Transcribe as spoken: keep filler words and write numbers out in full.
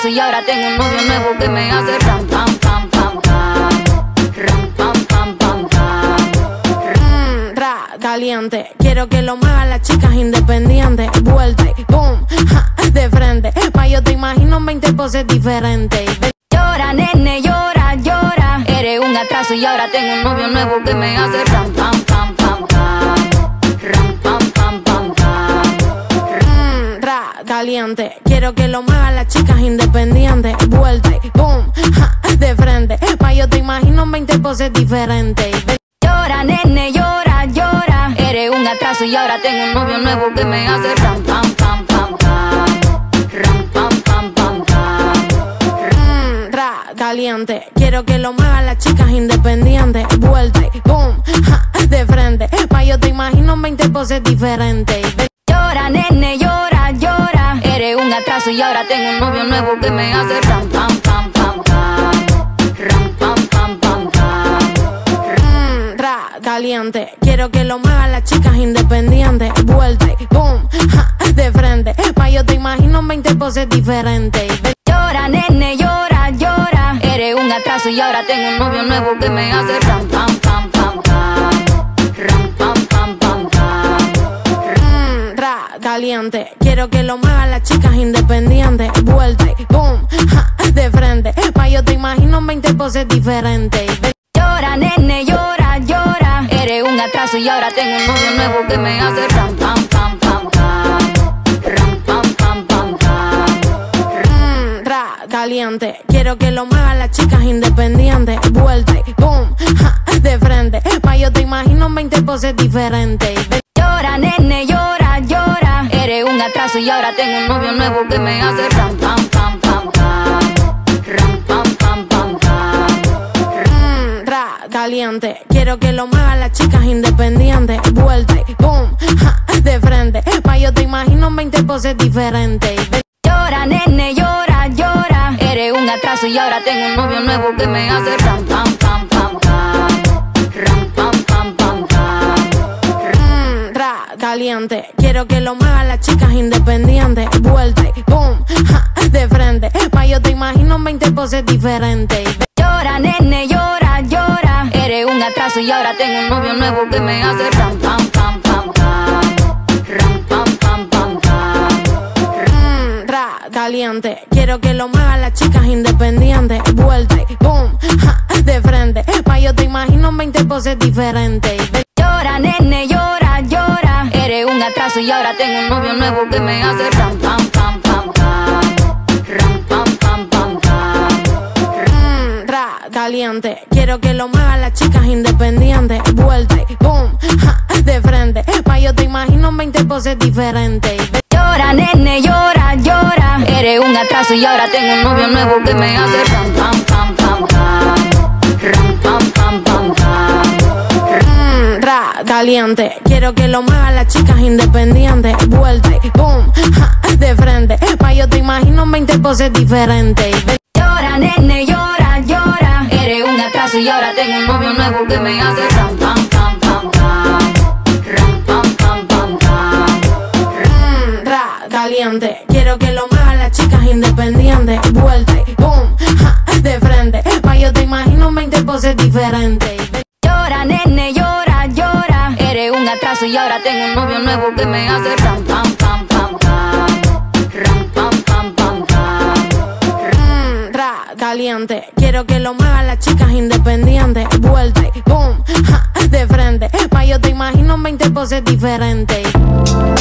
atraso y ahora tengo un novio nuevo que me hace ram, pam, pam, pam, pam. Ram, pam, pam, pam, pam. Mmm, ra, caliente. Quiero que lo muevan las chicas independientes. Vuelta y boom, ja, de frente. Pa' yo te imagino en veinte poses diferentes. Llora, nene, llora, llora. Eres un atraso y ahora tengo un novio nuevo que me hace ram, pam, pam, pam, pam. Ram, pam, pam, pam, pam. Mmm, ra, caliente. Quiero que lo muevan las chicas independientes. Vuelta y boom, ja, de frente. Pa' yo te imagino en veinte poses diferentes. Llora, nene, llora, llora. Eres un atraso y ahora tengo un novio nuevo que me hace ram, pam, pam, pam, pam. Ram, pam, pam, pam, pam. Mmm, ra, caliente. Quiero que lo muevan las chicas independientes. Vuelta y boom, ja, de frente. Pa' yo te imagino en veinte poses diferentes. Llora, nene, llora, llora. Eres un atraso y ahora tengo un novio nuevo que me hace ram, pam, pam, pam, pam. Ram, pam, pam, pam, pam. Mmm, ra, caliente. Quiero que lo muevan las chicas independientes. Vuelta y boom, ja, de frente. Pa' yo te imagino en veinte poses diferentes. Llora, nene, llora, llora. Eres un atraso y ahora tengo un novio nuevo que me hace ram, pam, pam, pam, pam. Ram, pam, pam, pam, pam. Mmm, ra, caliente. Quiero que lo muevan las chicas independientes. Vuelta y boom, ja, de frente. Pa' yo te imagino en veinte poses diferentes. Llora, nene, llora, llora. Eres un atraso y ahora tengo un novio nuevo que me hace ram, pam, pam, pam, pam. Ram, pam, pam, pam, pam. Mmm, ra, caliente. Quiero que lo muevan las chicas independientes. Vuelta y boom, ja, de frente. Pa' yo te imagino en veinte poses diferentes. Llora, nene, llora, llora. Eres un atraso y ahora tengo un novio nuevo que me hace ram, pam, pam, pam, pam. Ram, pam, pam, pam, pam. Mmm, ra, caliente. Quiero que lo muevan las chicas independientes. Vuelta y boom, ja, de frente. Pa' yo te imagino en veinte poses diferentes. Llora, nene, llora, llora. Eres un atraso y ahora tengo un novio nuevo que me hace ram, pam, pam, pam, pam. Ram, pam, pam, pam, pam. Mmm, ra, caliente. Quiero que lo muevan las chicas independientes. Vuelta y boom, ja, de frente. Pa' yo te imagino en veinte poses diferentes. Llora, nene, llora, llora. Eres un atraso y ahora tengo un novio nuevo que me hace ram, pam, pam, pam, pam. Ram, pam, pam, pam, pam. Mmm, ra, caliente. Quiero que lo muevan las chicas independientes. Vuelta y boom, ja, de frente. Pa' yo te imagino en veinte poses diferentes. Llora, nene, llora, llora. Eres un atraso y ahora tengo un novio nuevo que me hace ram, pam, pam, pam, pam. Ram, pam, pam, pam, pam. Mmm, ra, caliente. Quiero que lo muevan las chicas independientes. Vuelta y boom, ja, de frente. Pa' yo te imagino en veinte poses diferentes. Llora, nene, llora, llora. Eres un atraso y ahora tengo un novio nuevo que me hace ram, pam, pam, pam, pam. Ram, pam, pam, pam, pam. Mmm, ra, caliente. Quiero que lo muevan las chicas independientes. Vuelta y boom, ja, de frente. Pa' yo te imagino en veinte poses diferentes. Llora, nene, llora, llora. Eres un atraso y ahora tengo un novio nuevo que me hace ram, pam, pam, pam, pam. Ram, pam, pam, pam, pam. Mmm, ra, caliente. Quiero que lo muevan las chicas independientes. Vuelta y boom, ja, de frente. Pa' yo te imagino en veinte poses diferentes. Llora, nene, llora, llora. Eres un atraso y ahora tengo un novio nuevo que me hace ram, pam, pam, pam, pam. Ram, pam, pam, pam, pam. Mmm, ra, caliente. Quiero que lo muevan las chicas independientes. Vuelta y boom, ja, de frente. Pa' yo te imagino en veinte poses diferentes.